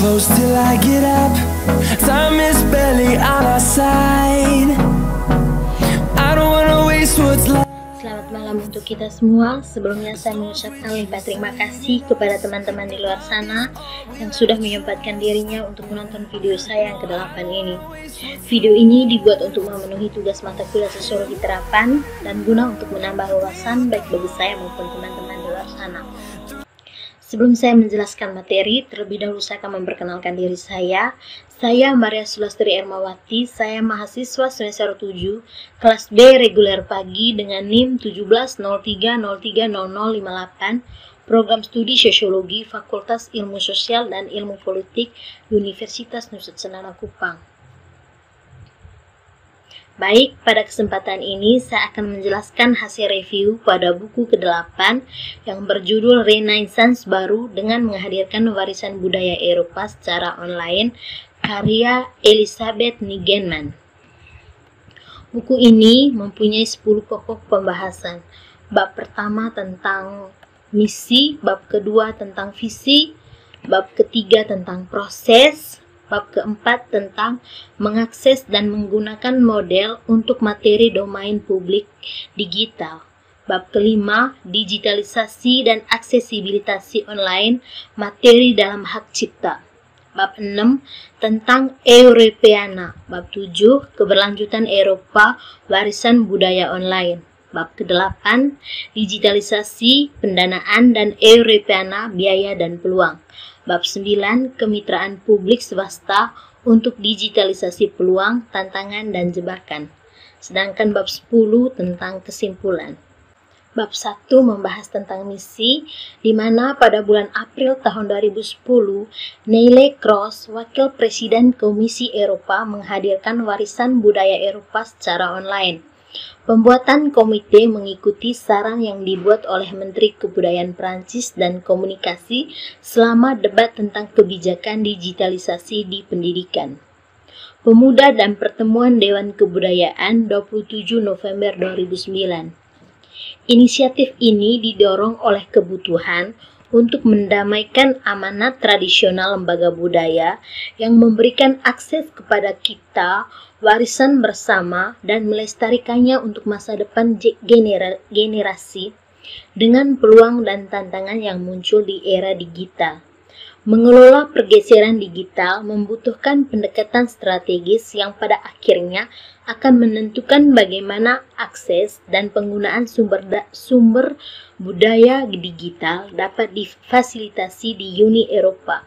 close till I get up. Time is barely on our side. I don't wanna waste what's left. Selamat malam untuk kita semua. Sebelumnya saya mengucapkan limpah terima kasih kepada teman-teman di luar sana yang sudah menyempatkan dirinya untuk menonton video saya yang ke-8 ini. Video ini dibuat untuk memenuhi tugas mata kuliah Sosiologi Terapan dan guna untuk menambah wawasan baik bagi saya maupun teman-teman di luar sana. Sebelum saya menjelaskan materi, terlebih dahulu saya akan memperkenalkan diri saya. Saya Maria Sulastri Ermawati, saya mahasiswa semester 7, kelas B reguler pagi dengan NIM 1703030058, program studi Sosiologi, Fakultas Ilmu Sosial dan Ilmu Politik, Universitas Nusa Cendana Kupang. Baik, pada kesempatan ini saya akan menjelaskan hasil review pada buku ke-8 yang berjudul Renaissance Baru dengan menghadirkan warisan budaya Eropa secara online, karya Elisabeth Neigemann. Buku ini mempunyai 10 pokok pembahasan. Bab pertama tentang misi, bab kedua tentang visi, bab ketiga tentang proses, bab keempat tentang mengakses dan menggunakan model untuk materi domain publik digital. Bab kelima, digitalisasi dan aksesibilitas online materi dalam hak cipta. Bab 6, tentang Europeana. Bab 7, keberlanjutan Eropa, warisan budaya online. Bab ke-8, digitalisasi, pendanaan dan Europeana, biaya dan peluang. Bab 9, kemitraan publik swasta untuk digitalisasi peluang, tantangan, dan jebakan. Sedangkan bab 10 tentang kesimpulan. Bab 1 membahas tentang misi, di mana pada bulan April tahun 2010, Neelie Kroes, Wakil Presiden Komisi Eropa, menghadirkan warisan budaya Eropa secara online. Pembuatan komite mengikuti saran yang dibuat oleh Menteri Kebudayaan Prancis dan Komunikasi selama debat tentang kebijakan digitalisasi di pendidikan. Pemuda dan Pertemuan Dewan Kebudayaan 27 November 2009. Inisiatif ini didorong oleh kebutuhan untuk mendamaikan amanat tradisional lembaga budaya yang memberikan akses kepada kita, warisan bersama, dan melestarikannya untuk masa depan generasi dengan peluang dan tantangan yang muncul di era digital. Mengelola pergeseran digital membutuhkan pendekatan strategis yang pada akhirnya akan menentukan bagaimana akses dan penggunaan sumber budaya digital dapat difasilitasi di Uni Eropa.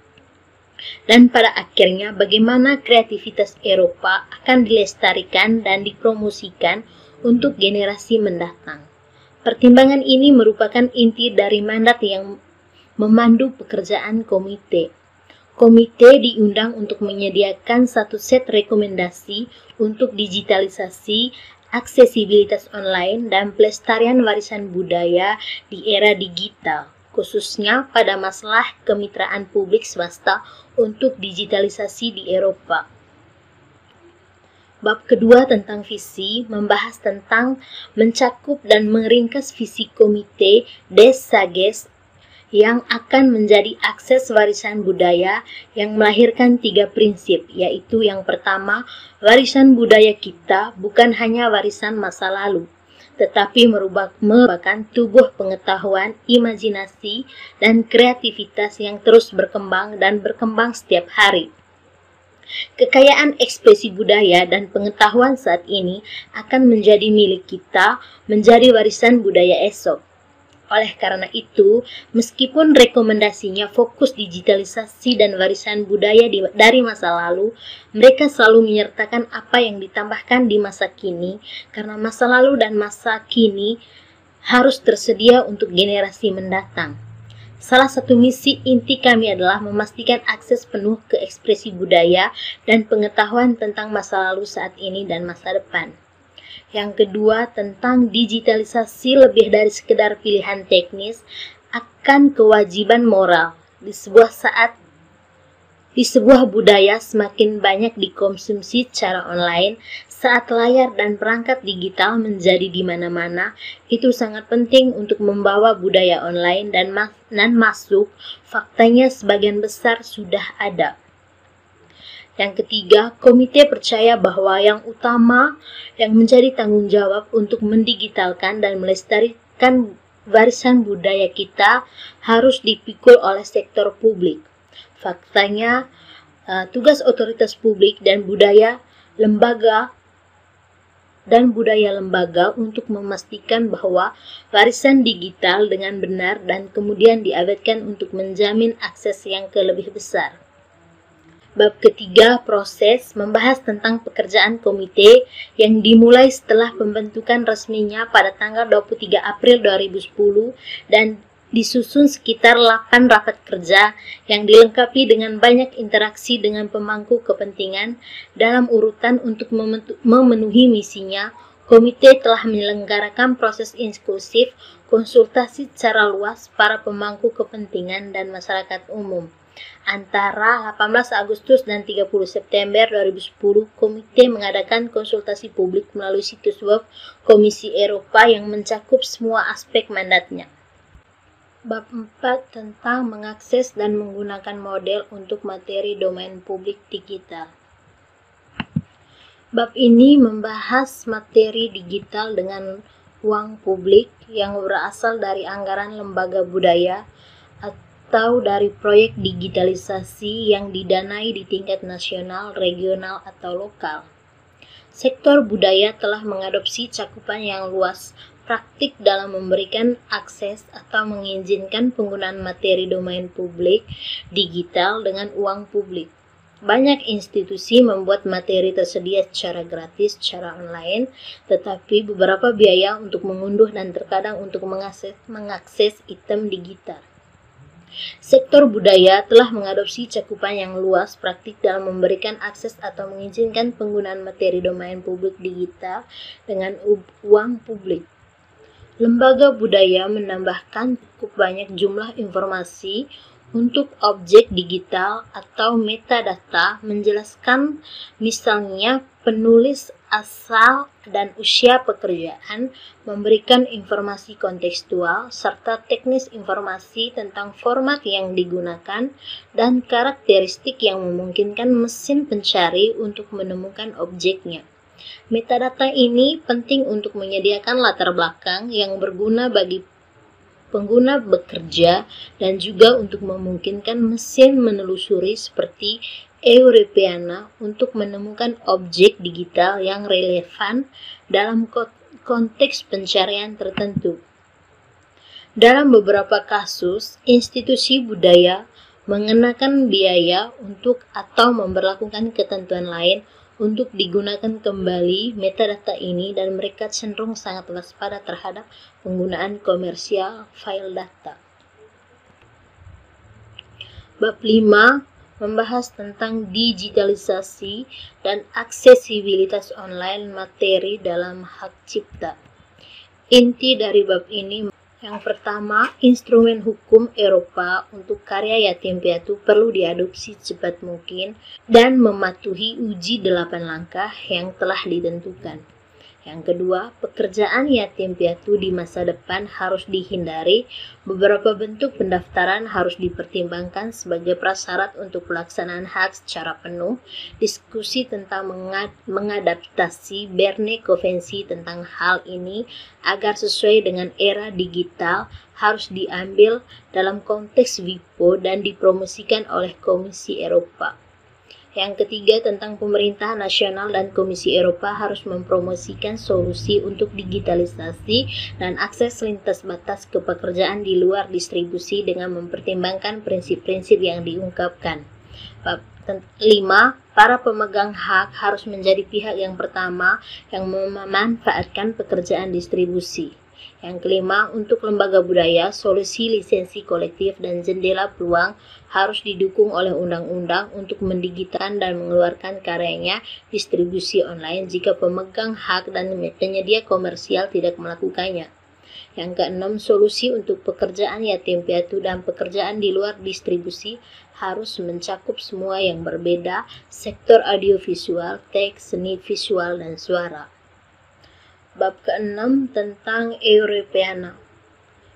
Dan pada akhirnya bagaimana kreativitas Eropa akan dilestarikan dan dipromosikan untuk generasi mendatang. Pertimbangan ini merupakan inti dari mandat yang memandu pekerjaan komite. Komite diundang untuk menyediakan satu set rekomendasi untuk digitalisasi, aksesibilitas online, dan pelestarian warisan budaya di era digital, khususnya pada masalah kemitraan publik swasta untuk digitalisasi di Eropa. Bab kedua tentang visi membahas tentang mencakup dan meringkas visi komite Des Sages yang akan menjadi akses warisan budaya yang melahirkan 3 prinsip, yaitu yang pertama, warisan budaya kita bukan hanya warisan masa lalu, tetapi merupakan tubuh pengetahuan, imajinasi, dan kreativitas yang terus berkembang dan berkembang setiap hari. Kekayaan ekspresi budaya dan pengetahuan saat ini akan menjadi milik kita, menjadi warisan budaya esok. Oleh karena itu, meskipun rekomendasinya fokus digitalisasi dan warisan budaya dari masa lalu, mereka selalu menyertakan apa yang ditambahkan di masa kini, karena masa lalu dan masa kini harus tersedia untuk generasi mendatang. Salah satu misi inti kami adalah memastikan akses penuh ke ekspresi budaya dan pengetahuan tentang masa lalu saat ini dan masa depan. Yang kedua, tentang digitalisasi lebih dari sekedar pilihan teknis akan kewajiban moral. Di sebuah budaya semakin banyak dikonsumsi secara online, saat layar dan perangkat digital menjadi di mana-mana, itu sangat penting untuk membawa budaya online dan masuk. Faktanya sebagian besar sudah ada. Yang ketiga, komite percaya bahwa yang utama yang menjadi tanggung jawab untuk mendigitalkan dan melestarikan warisan budaya kita harus dipikul oleh sektor publik. Faktanya, tugas otoritas publik dan budaya lembaga untuk memastikan bahwa warisan digital dengan benar dan kemudian diawetkan untuk menjamin akses yang lebih besar. Bab ketiga, proses membahas tentang pekerjaan komite yang dimulai setelah pembentukan resminya pada tanggal 23 April 2010 dan disusun sekitar 8 rapat kerja yang dilengkapi dengan banyak interaksi dengan pemangku kepentingan. Dalam urutan untuk memenuhi misinya, komite telah menyelenggarakan proses inklusif, konsultasi secara luas para pemangku kepentingan dan masyarakat umum. Antara 18 Agustus dan 30 September 2010, komite mengadakan konsultasi publik melalui situs web Komisi Eropa yang mencakup semua aspek mandatnya. Bab 4 tentang mengakses dan menggunakan model untuk materi domain publik digital. Bab ini membahas materi digital dengan uang publik yang berasal dari anggaran lembaga budaya atau dari proyek digitalisasi yang didanai di tingkat nasional, regional, atau lokal. Sektor budaya telah mengadopsi cakupan yang luas praktik dalam memberikan akses atau mengizinkan penggunaan materi domain publik digital dengan uang publik. Banyak institusi membuat materi tersedia secara gratis, secara online, tetapi beberapa biaya untuk mengunduh dan terkadang untuk mengakses item digital. Sektor budaya telah mengadopsi cakupan yang luas praktik dalam memberikan akses atau mengizinkan penggunaan materi domain publik digital dengan uang publik. Lembaga budaya menambahkan cukup banyak jumlah informasi untuk objek digital atau metadata, menjelaskan misalnya penulis asal dan usia pekerjaan, memberikan informasi kontekstual, serta teknis informasi tentang format yang digunakan dan karakteristik yang memungkinkan mesin pencari untuk menemukan objeknya. Metadata ini penting untuk menyediakan latar belakang yang berguna bagi pengguna bekerja dan juga untuk memungkinkan mesin menelusuri seperti Europeana untuk menemukan objek digital yang relevan dalam konteks pencarian tertentu. Dalam beberapa kasus, institusi budaya mengenakan biaya untuk atau memberlakukan ketentuan lain untuk digunakan kembali metadata ini dan mereka cenderung sangat waspada terhadap penggunaan komersial file data. Bab 5 membahas tentang digitalisasi dan aksesibilitas online materi dalam hak cipta. Inti dari bab ini yang pertama, instrumen hukum Eropa untuk karya yatim piatu perlu diadopsi secepat mungkin dan mematuhi uji 8 langkah yang telah ditentukan. Yang kedua, pekerjaan yatim piatu di masa depan harus dihindari. Beberapa bentuk pendaftaran harus dipertimbangkan sebagai prasyarat untuk pelaksanaan hak secara penuh. Diskusi tentang mengadaptasi Berne Konvensi tentang hal ini agar sesuai dengan era digital harus diambil dalam konteks WIPO dan dipromosikan oleh Komisi Eropa. Yang ketiga, tentang pemerintah nasional dan Komisi Eropa harus mempromosikan solusi untuk digitalisasi dan akses lintas batas ke pekerjaan di luar distribusi dengan mempertimbangkan prinsip-prinsip yang diungkapkan. 5. Para pemegang hak harus menjadi pihak yang pertama yang memanfaatkan pekerjaan distribusi. Yang kelima, untuk lembaga budaya, solusi lisensi kolektif dan jendela peluang harus didukung oleh undang-undang untuk mendigitalkan dan mengeluarkan karyanya distribusi online jika pemegang hak dan penyedia komersial tidak melakukannya. Yang keenam, solusi untuk pekerjaan yatim piatu dan pekerjaan di luar distribusi harus mencakup semua yang berbeda, sektor audiovisual, teks, seni visual, dan suara. Bab ke-6 tentang Europeana.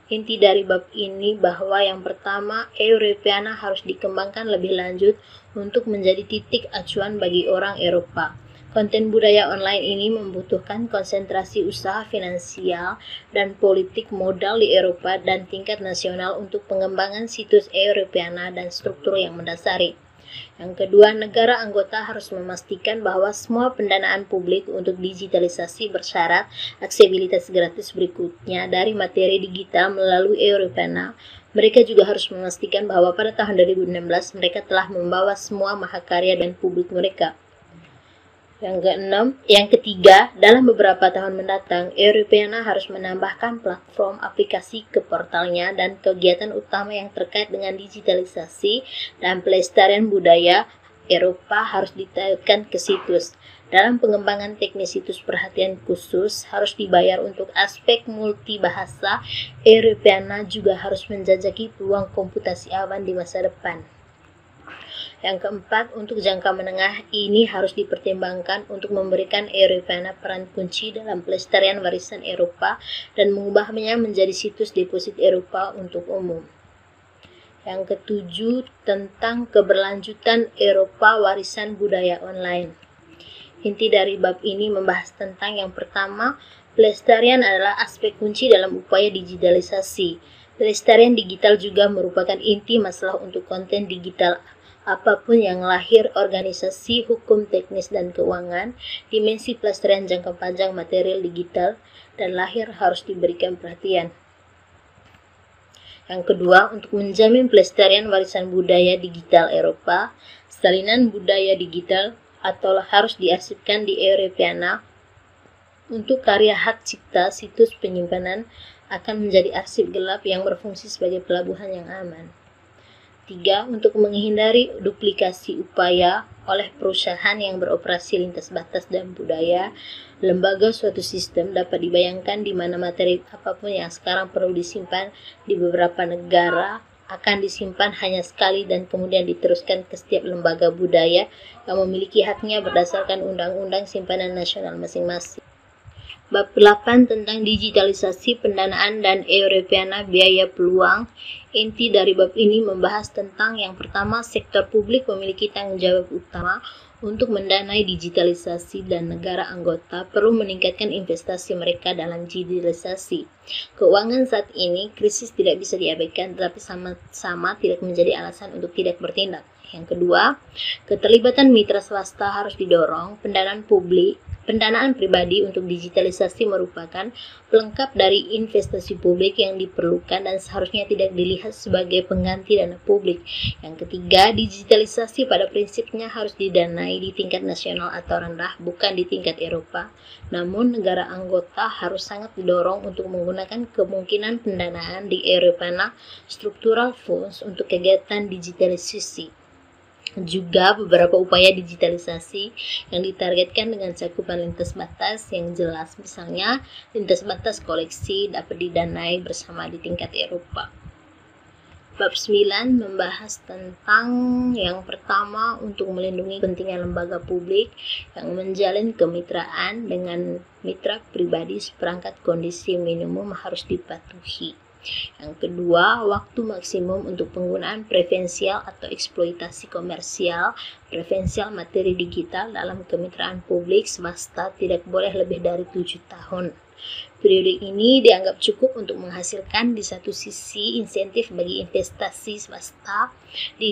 Inti dari bab ini bahwa yang pertama, Europeana harus dikembangkan lebih lanjut untuk menjadi titik acuan bagi orang Eropa. Konten budaya online ini membutuhkan konsentrasi usaha finansial dan politik modal di Eropa dan tingkat nasional untuk pengembangan situs Europeana dan struktur yang mendasari. Yang kedua, negara anggota harus memastikan bahwa semua pendanaan publik untuk digitalisasi bersyarat aksesibilitas gratis berikutnya dari materi digital melalui Europeana. Mereka juga harus memastikan bahwa pada tahun 2016 mereka telah membawa semua mahakarya dan publik mereka. Yang ketiga, dalam beberapa tahun mendatang, Europeana harus menambahkan platform aplikasi ke portalnya dan kegiatan utama yang terkait dengan digitalisasi dan pelestarian budaya Eropa harus ditautkan ke situs. Dalam pengembangan teknis situs, perhatian khusus harus dibayar untuk aspek multibahasa. Europeana juga harus menjajaki peluang komputasi awan di masa depan. Yang keempat, untuk jangka menengah ini harus dipertimbangkan untuk memberikan Europeana peran kunci dalam pelestarian warisan Eropa dan mengubahnya menjadi situs deposit Eropa untuk umum. Yang ketujuh, tentang keberlanjutan Eropa warisan budaya online. Inti dari bab ini membahas tentang yang pertama, pelestarian adalah aspek kunci dalam upaya digitalisasi. Pelestarian digital juga merupakan inti masalah untuk konten digital. Apapun yang lahir, organisasi, hukum, teknis, dan keuangan, dimensi pelestarian jangka panjang material digital dan lahir harus diberikan perhatian. Yang kedua, untuk menjamin pelestarian warisan budaya digital Eropa, salinan budaya digital atau harus diarsipkan di Europeana. Untuk karya hak cipta, situs penyimpanan akan menjadi arsip gelap yang berfungsi sebagai pelabuhan yang aman. 3. Untuk menghindari duplikasi upaya oleh perusahaan yang beroperasi lintas batas dan budaya, lembaga suatu sistem dapat dibayangkan di mana materi apapun yang sekarang perlu disimpan di beberapa negara akan disimpan hanya sekali dan kemudian diteruskan ke setiap lembaga budaya yang memiliki haknya berdasarkan undang-undang simpanan nasional masing-masing. Bab 8 tentang digitalisasi pendanaan dan Europeana biaya peluang. Inti dari bab ini membahas tentang yang pertama, sektor publik memiliki tanggung jawab utama untuk mendanai digitalisasi dan negara anggota perlu meningkatkan investasi mereka dalam digitalisasi. Keuangan saat ini krisis tidak bisa diabaikan, tetapi sama-sama tidak menjadi alasan untuk tidak bertindak. Yang kedua, keterlibatan mitra swasta harus didorong. Pendanaan pribadi untuk digitalisasi merupakan pelengkap dari investasi publik yang diperlukan dan seharusnya tidak dilihat sebagai pengganti dana publik. Yang ketiga, digitalisasi pada prinsipnya harus didanai di tingkat nasional atau rendah, bukan di tingkat Eropa. Namun, negara anggota harus sangat didorong untuk menggunakan kemungkinan pendanaan di Europeana Structural Funds untuk kegiatan digitalisasi. Juga beberapa upaya digitalisasi yang ditargetkan dengan cakupan lintas batas yang jelas, misalnya lintas batas koleksi dapat didanai bersama di tingkat Eropa. Bab 9 membahas tentang yang pertama, untuk melindungi kepentingan lembaga publik yang menjalin kemitraan dengan mitra pribadi, seperangkat kondisi minimum harus dipatuhi. Yang kedua, waktu maksimum untuk penggunaan preferensial atau eksploitasi komersial preferensial materi digital dalam kemitraan publik swasta tidak boleh lebih dari 7 tahun. Periode ini dianggap cukup untuk menghasilkan di satu sisi insentif bagi investasi swasta di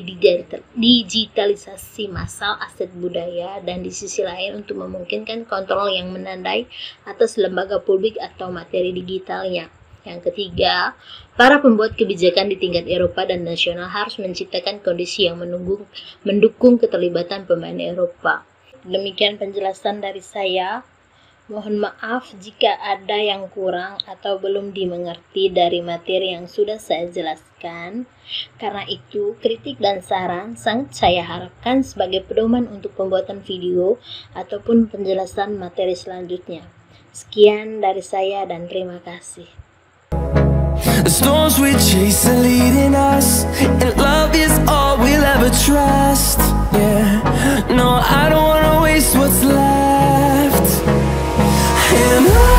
digitalisasi massal aset budaya dan di sisi lain untuk memungkinkan kontrol yang menandai atas lembaga publik atau materi digitalnya. Yang ketiga, para pembuat kebijakan di tingkat Eropa dan nasional harus menciptakan kondisi yang mendukung keterlibatan pemain Eropa. Demikian penjelasan dari saya. Mohon maaf jika ada yang kurang atau belum dimengerti dari materi yang sudah saya jelaskan. Karena itu, kritik dan saran sangat saya harapkan sebagai pedoman untuk pembuatan video ataupun penjelasan materi selanjutnya. Sekian dari saya dan terima kasih. The storms we chase are leading us, and love is all we'll ever trust. Yeah, no, I don't wanna waste what's left. And